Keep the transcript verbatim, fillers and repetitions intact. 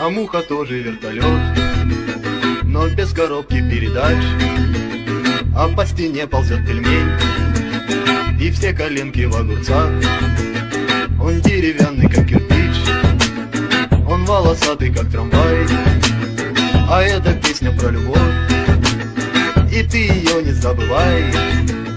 а муха тоже вертолет, но без коробки передач. А по стене ползет пельмень, и все коленки в огурцах. Он деревянный, как кирпич, он волосатый, как трамвай. А эта песня про любовь, и ты ее не забывай.